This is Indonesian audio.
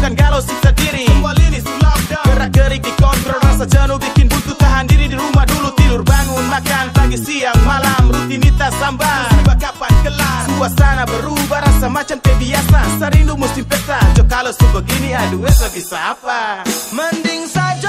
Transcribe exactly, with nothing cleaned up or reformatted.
bukan galau siksa diri. Semua lini sulap down, gerak-gerik dikontrol, rasa jenuh bikin buntu. Tahan diri di rumah dulu, tidur bangun makan pagi siang malam, rutinitas sambar. Musibah kapan kelar, suasana berubah rasa macam kebiasa. Serindu musim pesta, jo kalau sebegini aduh es bisa apa. Mending saja